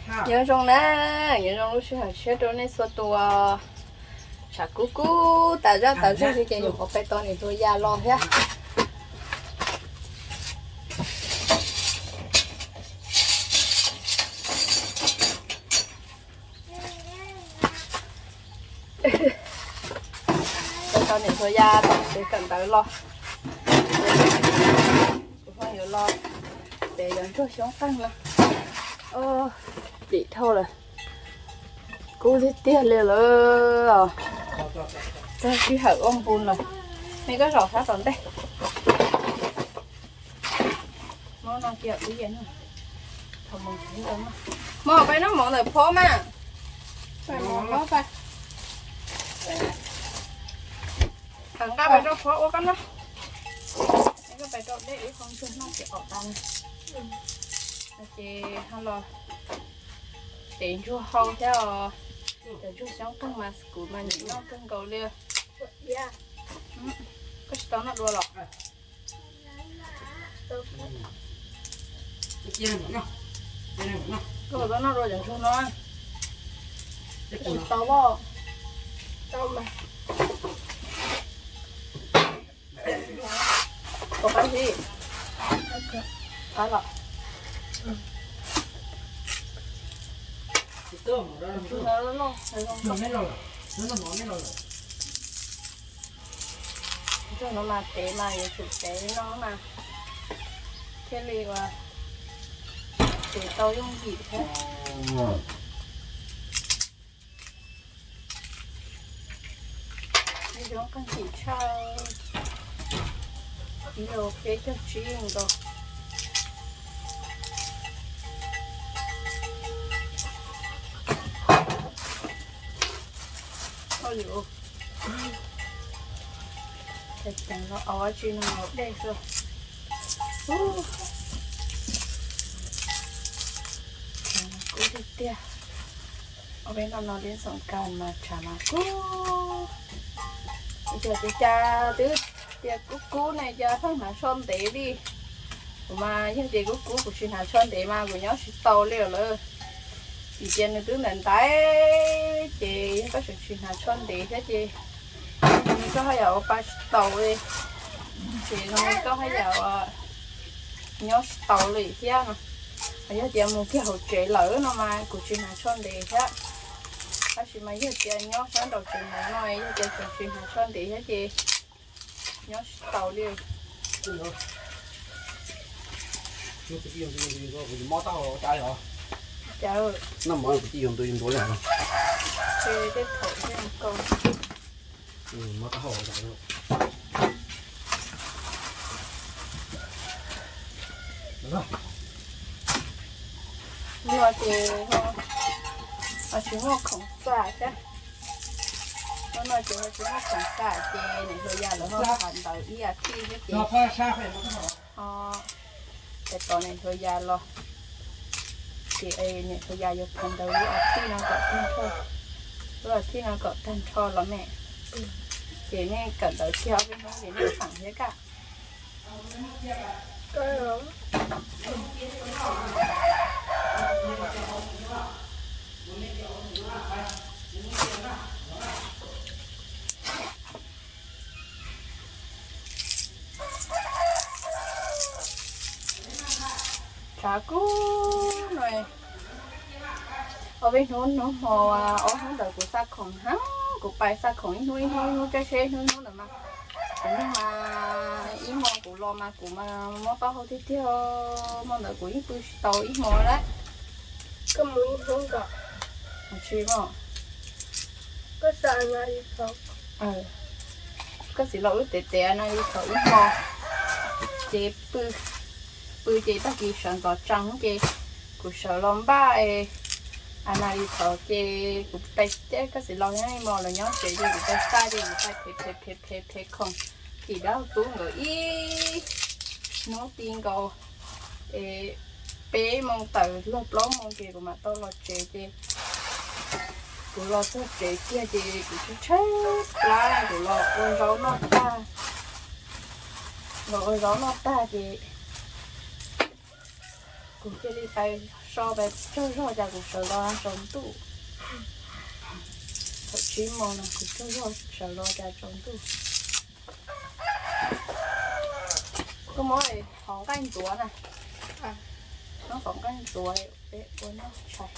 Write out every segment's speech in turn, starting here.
nhớ trong nè nhớ trong lúc xưa chơi đồ này số tua chả cú cú tạo ra thì chỉ dùng một cái to này thôi ra lo thế cái to này thôi ra để cần tới lo không nhiều lo để dần cho xuống tăng nữa bị thôi rồi cô thích tiền liền rồi cho khi hở ông bùn rồi mấy cái rau sát còn đây món nó kia cái gì nữa thằng mình cũng đúng mà phải nó món này phô mà phải món đó phải thằng ta phải cho phô con nó mấy cái phải cho để không cho nó sẽ ở tăng chị hello tiền chú hậu theo để chú sống căng mà của mà những nó căng cầu lia cái đó nó đua lọ cái đó nó đua chẳng chú nó tao bao tao mà có cái gì cái lọ cho nó mà tế mà nhiều chủ tế nó mà thế lì và tế tao dùng gì thế bây giờ con chỉ cho nhiều cái cho chuyên rồi ôi dồi thật chẳng có ói chứ nó ngọt đẹp rồi cú đi tia ở bên nó đến sông càn mà chả mà cú bây giờ thì cha tứ tia cú này cho thằng Hà Sơn té đi mà những tia cú của chị Hà Sơn té mà của nhó chị tàu liều rồi chị trên nó tướng nền tái chị có sự chuyện Hà Xuân để thế chị có hay ở ba tàu đi chị không có hay ở nhớ tàu lì thế mà bây giờ chị một cái hậu trẻ lỡ nó mà của chuyện Hà Xuân để thế bác sĩ mấy giờ chị nhớ sáng đầu chuyện này nói chị chuyện Hà Xuân để thế chị nhớ tàu đi chào năm mới chỉ dùng tôi dùng tối này chơi cái thổi cái con mà có hồ chạy luôn đúng rồi nhưng mà thì mà chúng nó không xả chứ nó nói chúng nó không xả chị này thôi giờ là nó thành tàu ý à khi chứ chị cái con này thôi giờ lo chị ấy này thôi giờ dục thành tàu ý à khi nó gọi thanh thôi rồi khi nó gọi thanh thôi là mẹ chị nên cẩn thận theo bên đó để nó phẳng thế cả cái đó chả cú này ở bên nó mò ở hướng đầu của sa khổng hăng của bài sa khổng nuôi cái xe nuôi là mà nhưng mà ý mò của lo mà của mà mò to hơn thế theo mò đầu của ý tôi tàu ý mò đấy cái mũi không có chi mò cái sàn này không cái gì lỗi tệ này tàu ý mò chế bự chế ta kỳ sản tỏ trắng chế của sở lom ba anh này thở chế của tay chế cái gì lo nhá mò là nhớ chế của tay sai chế của tay phê không thì đó tú người ý nó tiên cầu bé mong từ lốp lóm mong kì của mà tôi là chế của lo số chế kia chế của chú chết lá này của lo ôi gió nó ta rồi gió nó ta thì cũng chưa đi tay so về cho rồi ra cũng sợ lo trong tủ thậm chí mong là cũng cho rồi sợ lo ra trong tủ có mỗi họ canh chúa này nó còn canh chúa để của nó chảy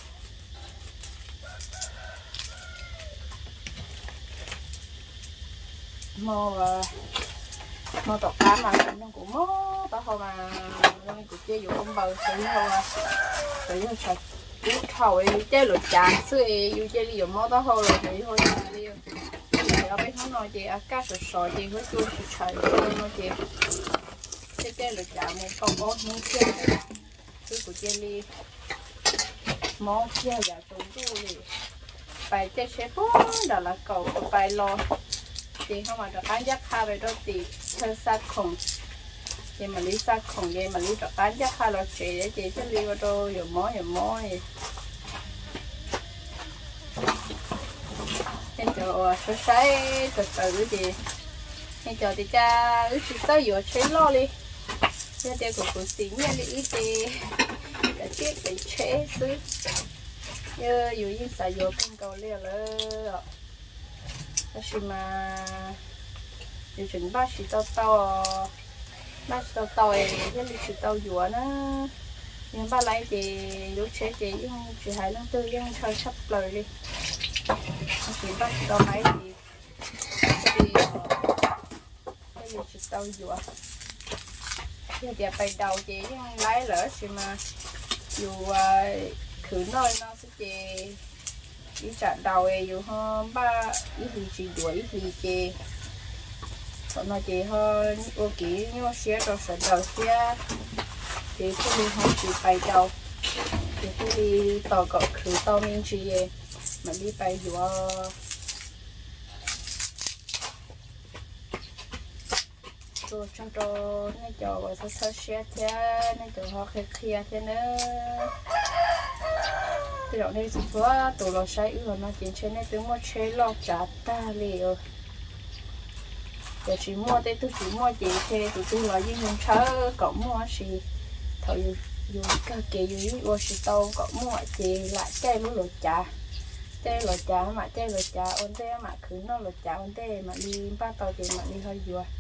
mò tọt cá mà nó cũng mò tao thôi mà nó cũng chơi dụng ông bờ xử thôi sạch cú thầu chơi lụt chán xưa yêu chơi đi dùng mò tao thôi rồi thì thôi là đi thì ở bên nó nói chị cá sỏi sỏi chị với cua sợi thôi nó chị chơi lụt chán này còn có những chơi cứ của chơi đi mò chơi giả trốn tu đi bài chơi xếp đó là cầu của bài lo thì không mà được bán giá khá về đó thì theo sát khổng thì mà lý sát khổng thì mà lý được bán giá khá là chị để chị chứ lý vào đâu nhiều món thì hiện giờ số sấy từ từ gì hiện giờ thì cha ước chỉ tới vừa chế lo đi giờ thì cũng xí nha đi ít thì đã chết để chế xứ giờ dù như xài vừa con cầu liền rồi mà điều chỉnh ba chỉ tao ấy cái lịch sử tao dùa nó nhưng ba lấy thì lúc chế thì chỉ hai năm tư nhưng chơi sắp lời đi chỉ ba chỉ tao lấy thì cái lịch sử tao dùa giờ thì phải đầu thì lấy lỡ thì mà dù khử nơi nó sẽ chỉ ý trả đầu ấy dù hơn ba ý thì chỉ đuổi thì chị còn nó chị hơn ô kỹ nhưng mà xe rồi sẽ đầu xe thì tôi đi không chỉ bay đầu thì tôi đi tàu cọ khử tàu mình chỉ mà đi bay dù rồi trong đó nó cho vào sơ xe thế nó cho họ kia thế nữa thì đó này thì vừa tụi nó sai rồi nó chuyển trên này tôi mua chế lọt chả ta liền giờ chỉ mua đây tôi chỉ mua gì thì tôi nói với những cháu cậu mua gì thôi dù cái kia dù ô xí tàu cậu mua gì lại chơi với lọt chả mà chơi lọt chả ôn thế mà cứ nó lọt chả ôn thế mà đi ba tàu thì mà đi hơi vừa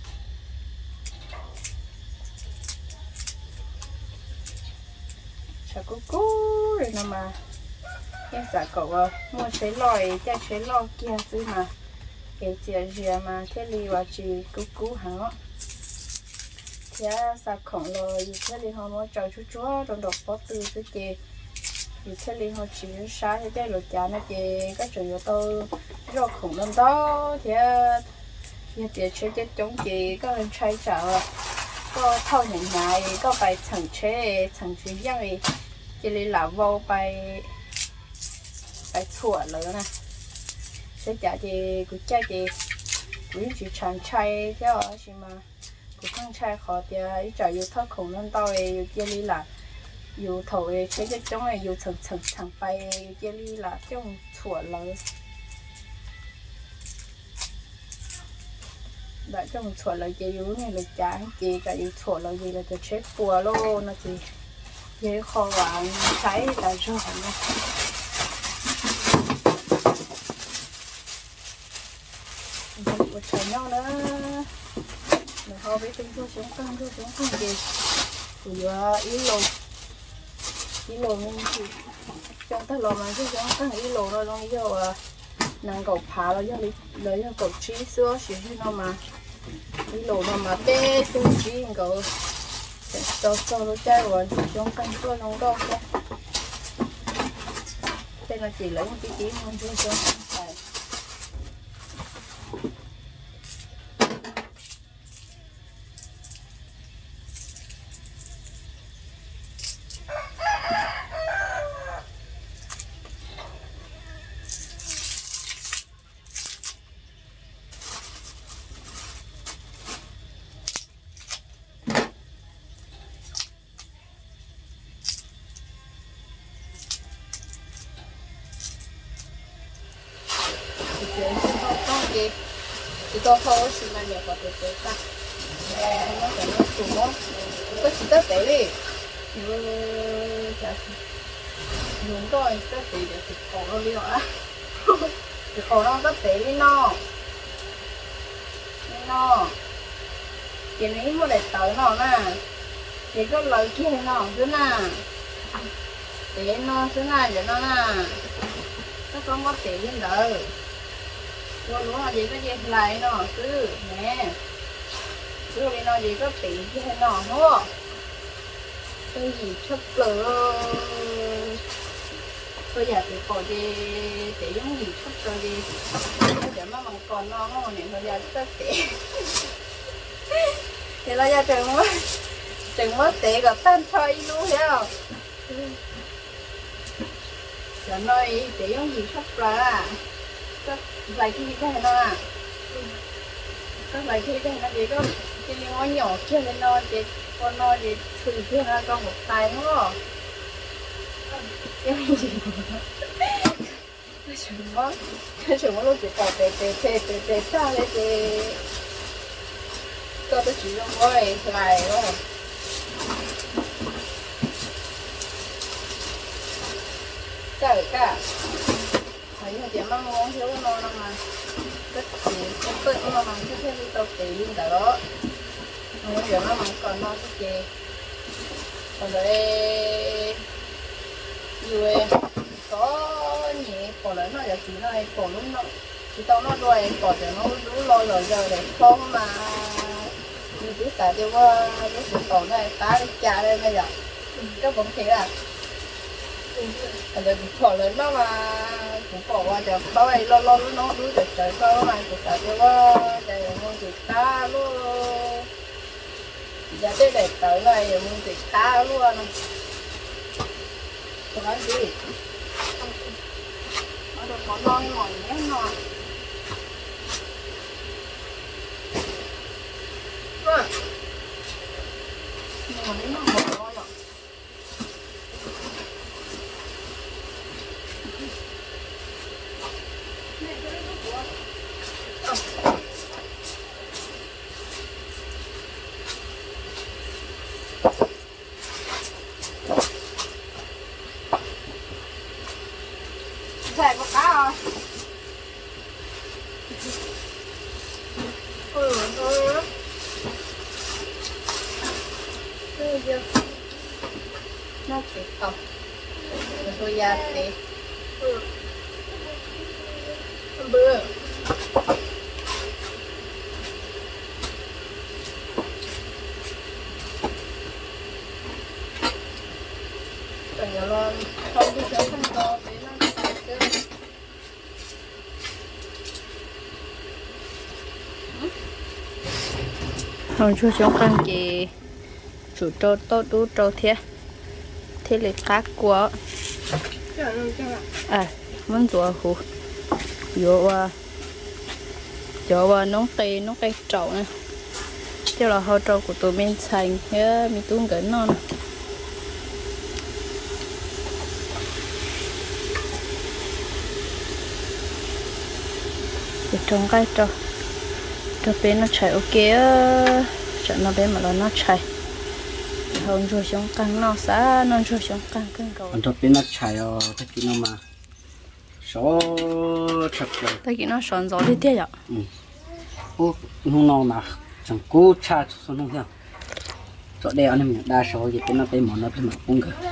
sao cú rồi nè mà em giả cậu mua chế lòi chơi chế lò kia chứ mà cái chuyện gì mà thế li và chỉ cú hẳn á thế sao khổng lồ gì thế li họ mua trâu chú chúa trong độc bó tư cái gì thì thế li họ chỉ sáng cái lột chả nó chỉ các trường tôi rau khổng lồ đó thế giờ tiền chế chết chống chị các anh trai chợ có thâu những ngày có bài thằng chế giang chỉ li là vô bài thua lớn nè sẽ trả thì cứ chơi thì cứ chỉ chán chay theo chứ mà cứ không chay khó thì ít trả yêu thất khổng lên tao ấy chơi li là yêu thầu ấy chế cái giống ấy yêu thằng bay chơi li là trong thua lớn đã trong thua lớn chơi yêu này là chán chị cả yêu thua lớn gì là cho chết bùa luôn nó thì dễ khó quản cháy là rồi nè một trời nhau nữa mình ho với chúng tôi sống con gì của ý lô mình thì trong tất lò mà chứ giống con ý lô nó luôn giờ nàng cậu phá nó lấy cho cậu trí xưa chỉ nó mà ý lô nó mà tê xương trí cậu cho nó chơi rồi trong căn tôi nó đâu kia đây là chỉ lấy một tí không cho thì tôi thôi xin mà nhiều có thể ta nó phải nó chủ nó có chỉ tất đấy đi chả dùng rồi sẽ tỉ để thịt cổ nó đi nữa thịt cổ nó có tỉ đi no chị nghĩ mà để tới nó nè chị có lời kia nó chứ nè tỉ nó chứ nè cho nó nè nó không có tỉ lên đỡ rồi đúng là chị có gì lại nó cứ nè cứ đi nó gì có tỉ kia nó nữa cái gì chất lửa bây giờ thì có gì để giống gì chút rồi đi bây giờ mà bằng còn non nó này bây giờ rất tệ thì là giờ chừng mất tệ gặp tan chơi luôn hiểu không giờ nói để giống gì chút rồi à các vài khi thế nó à các vài khi thế nó chỉ có cái ngón nhỏ kia lên nó chỉ con nó chỉ thử kia là con một tay nữa cái gì cái chuyện nó chỉ có để sao để có tôi chỉ dùng cái này thôi cả thấy là chỉ mang món thiếu nó mà rất chỉ không tự nó mang cái thêm tao tỉ lên đó nó giờ nó mang còn nó cái gì còn đây rồi có nhẹ còn lại nó giờ chỉ nó còn lúc nó chỉ tao nó rồi còn giờ nó đủ lo rồi giờ để không mà như cứ xài tiêu qua cái sự còn này tá đi chả đây bây giờ các bóng thế à còn giờ còn lại nó mà cũng bỏ qua giờ bao này lo nó đủ để trời bao này cũng xài tiêu qua trời muốn chỉ tá luôn giờ tới để tới này muốn chỉ tá luôn còn ăn gì nó được có non ngồi nhé non ngồi đến nó ngồi ngon rồi xài có cá rồi nó chỉ tập rồi tôi ra để bữa còn giờ lo không đi chơi không to để nó không cho chúng con chị chủ trâu tốt đủ trâu thế thế là khác quá à muốn rửa hủ vô nón cây trậu này chứ là hậu trâu của tụi mình xanh nhớ mình tuôn gửi non để trồng cây trâu cho bên nó chạy ok cho nó bên mà nó chạy không cho chúng căng nó xa nó cho chúng căng cưng cầu anh cho bên nó chạy rồi cái gì nó mà số chặt rồi tại vì nó sòn gió đi tiếc ạ ô không nào mà chẳng cố cha số không theo chỗ đây anh em đa số thì bên nó bên món nó bên mà cũng cơ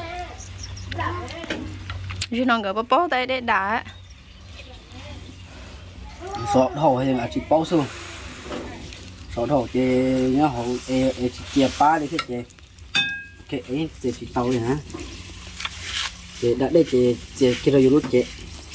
chứ nó gỡ bó tay để đá số đầu hay là chỉ bao xương số đầu thì nhá họ chỉ chia ba đi thế chị cái ấy thì chỉ tàu này hả chị đã đây chị kia rồi lúc chị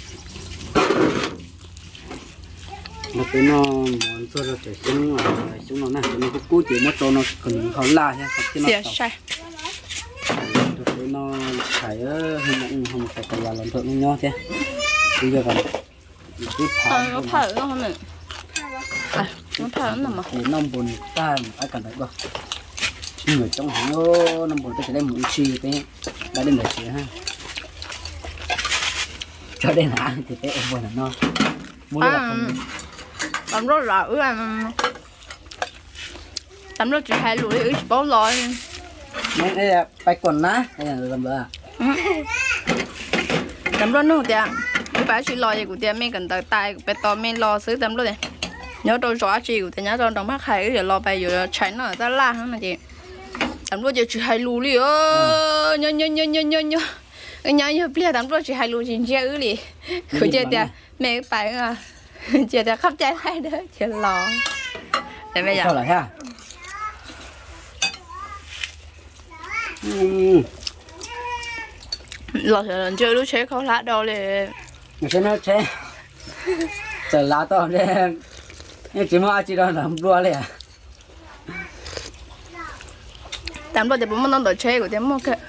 nó cái nó món cho nó để xuống nó này nó cũng cú chị mất cho nó còn khó la ha cái nó sai cái nó phải không phải cái làm thượng nhau thế bây giờ còn nó phải nó không được à nó phải nó mà nó buồn ta ai cần đấy cơ người trong hàng nó buồn ta sẽ đem một chi cái đã đến để chị ha cho đây là thì cái em buồn là nó mua là làm rất là làm rất chỉ hai lưỡi ít bao lòi đây là bài quần ná đây là làm bữa tấm luôn không tiệt cái bà chỉ lo gì của tiệt mấy cần tới tay bé to mấy lo xứ tấm luôn này nhớ tôi rõ chị của tiệt nhớ tôi đồng mắc hay cái lo bây giờ cháy nó ra la hả mà chị tấm luôn chỉ hay lù đi ơ nhớ bây giờ tấm luôn chỉ hay lù chỉ chơi đi của chị tiệt mấy bài à chị tiệt khắp trái hay đấy chị lo để bây giờ sao lại ha lo sợ lần chơi lúc chơi khó lá đâu để người chơi nó chơi chờ lá to đây nhưng chỉ mua chỉ đó làm đuaเลยà tạm thời thì bố nó đòi chơi của tiệm mua cái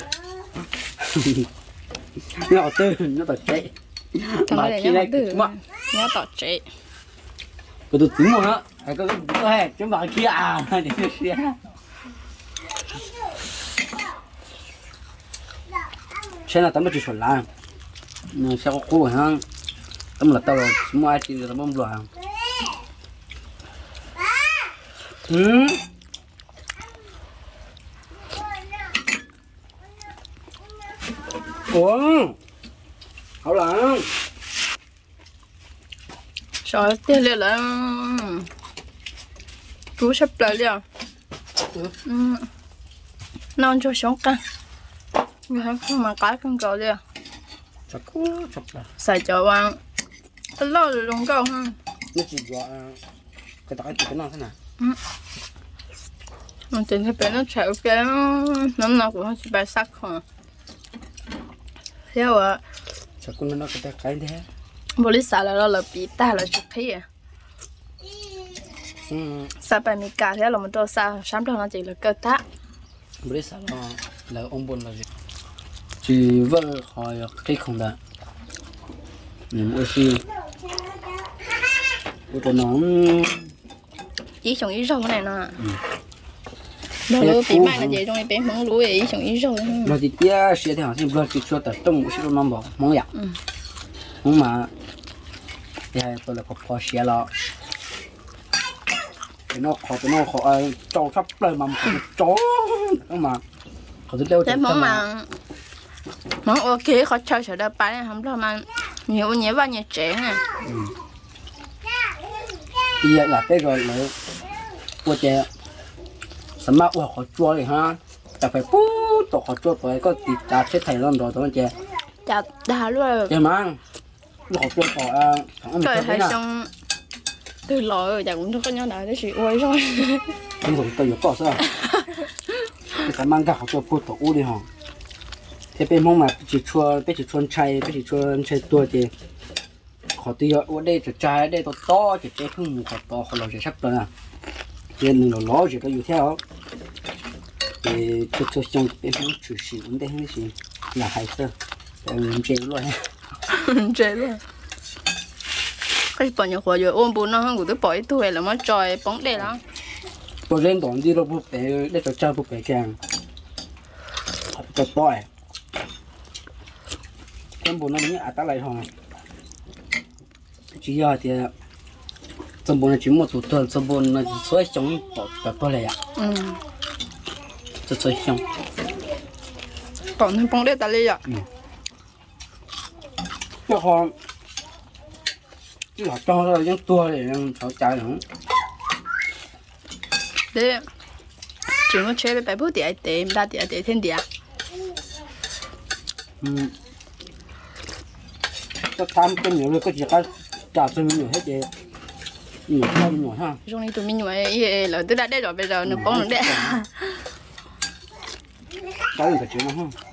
nó đòi chơi thằng này nhớ nhớ đòi chơi cái tụi tính mua á cái cái chúng bạn kia à để xe xe là tấm chỉ chuẩn là xe có cũ hả tấm là tao mua ai thì tấm bông loạn ủa hảo lắm rồi tiếp liền là chú sắp tới liền non cho sống căng người hắn không mà cái con cậu liền chặt là xài chợ vàng lo rồi đúng không ha nó chỉ gọi cái tỏi cái nào thế nào mình tính thấy bé nó chạy cái năm nào cũng chỉ bài sắc không theo à chặt con nó cái thế bố lý xả là nó bị ta là chụp khí à xả bài mì cà thế là mình cho xả sáng đó nó chỉ là cơ tá bố lý xả là ông bồn là gì chỉ vợ hỏi cái không đã mua xí bố cho nó ý chồng ý rau này nè nó lúa bị mai là gì trong này bé món lúa ý chồng ý rau nó chỉ tia xe thì họ chỉ vừa chỉ cho tập trung một số năm bỏ món nhặt món mà thì tôi là có xe lo nó khó trâu sắp lên mà chó mà họ thích đeo thế món mà món ok khó chơi sợ đợt bán này không đâu mà nhiều và nhiều trẻ nè bây giờ là cái rồi nữa của trẻ sắm mát họ chua rồi ha ta phải bú tổ họ chua rồi có thịt chả chết thầy lắm rồi tụi trẻ chả đá luôn trẻ mang họ chua tổ trời hay trong từ lỗi rồi chả cũng có nhớ đại cái chuyện ôi rồi không rồi tôi có sao cái mang cả họ chua bút tổ u đi hả thế bên mông mà chỉ chua chay tua thì họ tuy ở đây chỉ chay đây to chỉ cái không họ to họ làm chỉ sắp rồi à tiền nó ló chỉ cóอยู่theo thì cho trong bên mông chủ sĩ vấn đề hay gì là hay sao chế luôn chế luôn cái bọn nhỏ khỏi rồi ôm bún nó không có tới bỏ ít tuổi là mới tròi bóng đè đó tôi lên đón đi đâu bút bé để cho cha bút bé càng cho tỏi em bún nó mới à ta lại thôi chỉ giờ thì trong bún nó chỉ một tủ tuần trong bún nó chỉ xoay chống bỏ to này ạ cho xoay chống còn bóng đè ta lấy ạ cho họ chứ họ cho ra những tua để họ chạy nữa đấy chỉ có chơi bài bút để để ta để thiên địa có tham cái nhiều rồi có chỉ có trả cho mình nhiều hết vậy nhiều tham nhiều ha trong này tụi mình nhiều là tôi đã đây rồi bây giờ nó bóng nó đấy cái gì cả chuyện nó không